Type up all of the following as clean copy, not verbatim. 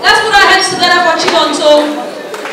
Let's put our hands together for Chidonso.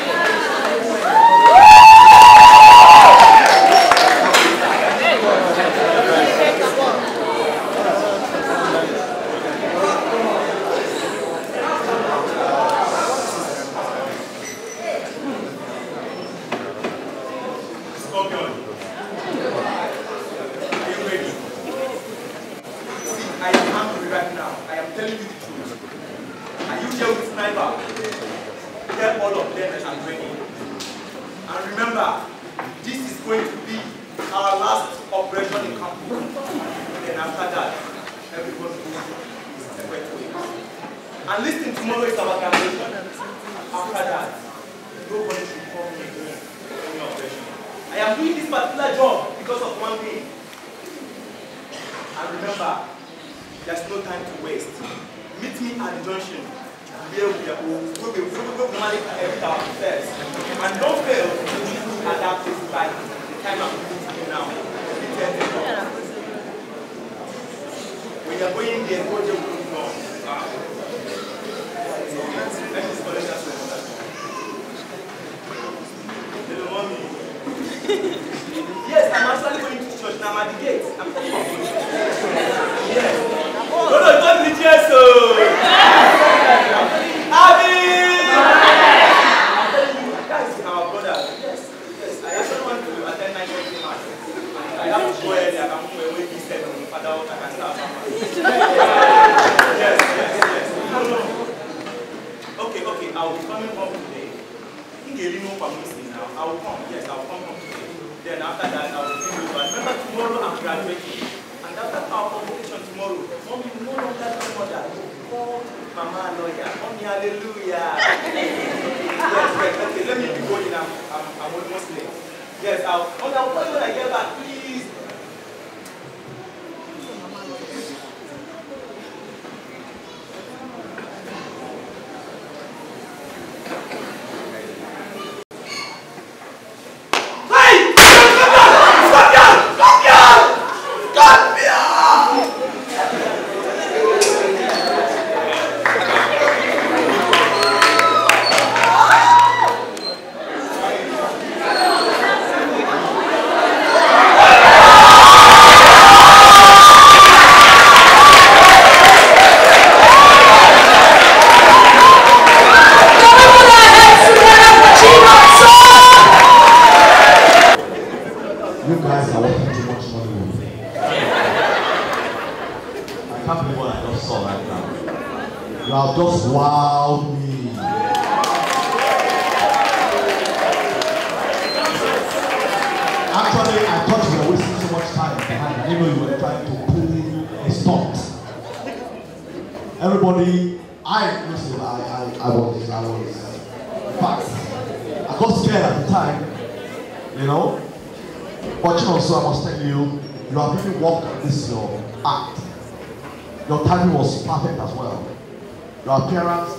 Your timing was perfect as well. Your appearance,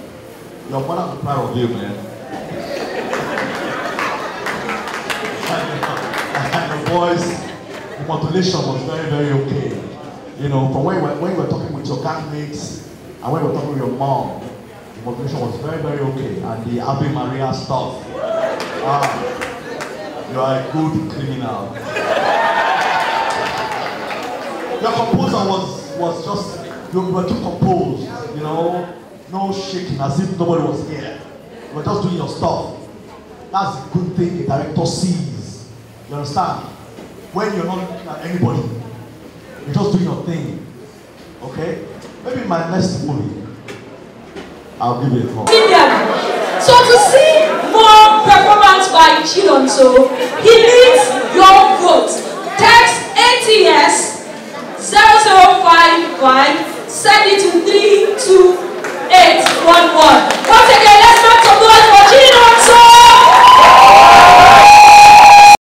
your mother was proud of you, man. And the voice, the modulation was very, very okay. You know, from when you were talking with your bandmates and when you were talking with your mom, the modulation was very, very okay. And the Ave Maria stuff, you are a good criminal. Your composer was just, you were too composed, you know, no shaking as if nobody was here. You were just doing your stuff. That's a good thing a director sees. You understand? When you're not looking at anybody, you're just doing your thing. Okay? Maybe in my next movie, I'll give you a call. So to see more performance by Chidonso, he needs your vote. Text ATS 0055